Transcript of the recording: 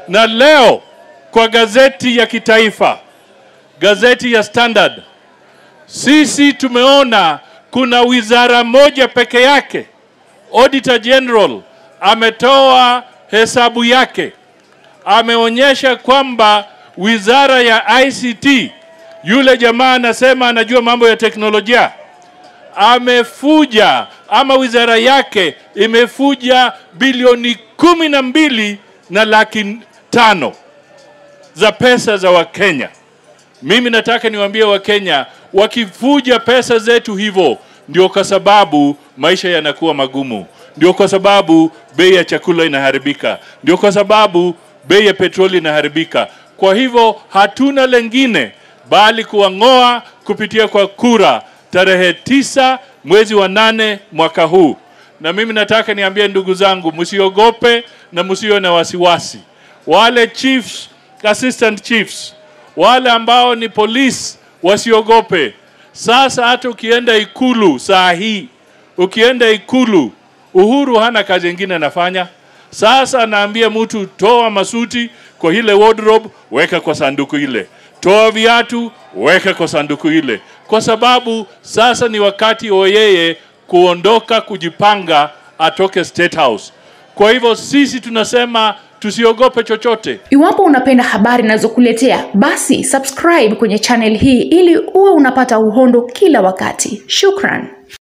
Na leo kwa gazeti ya kitaifa, gazeti ya Standard, sisi tumeona kuna wizara moja peke yake. Auditor General ametoa hesabu yake. Ameonyesha kwamba wizara ya ICT, yule jamaa anasema anajua mambo ya teknolojia, amefuja ama wizara yake imefuja bilioni 12.5 za pesa za Wakenya. Mimi nataka niwaambie Wakenya, wakifuja pesa zetu hivyo, ndio kwa sababu maisha yanakuwa magumu. Ndio kwa sababu bei ya chakula inaharibika. Ndio kwa sababu bei ya petroli inaharibika. Kwa hivyo hatuna lengine bali kuang'oa kupitia kwa kura tarehe 9 mwezi wa 8 mwaka huu. Na mimi nataka niambie ndugu zangu, msiogope na msio na wasiwasi. Wale chiefs, assistant chiefs, wale ambao ni police, wasiogope. Sasa hata ukienda Ikulu saa hii, ukienda Ikulu, Uhuru hana kazi nyingine anafanya. Sasa naambia mtu, toa masuti kwa ile wardrobe, weka kwa sanduku ile. Toa viatu, weka kwa sanduku ile. Kwa sababu sasa ni wakati wa yeye kuondoka, kujipanga, atoke State House. Kwa hivyo sisi tunasema tusiogope chochote. Iwapo unapenda habari ninazokuletea, basi subscribe kwenye channel hii ili uwe unapata uhondo kila wakati. Shukran.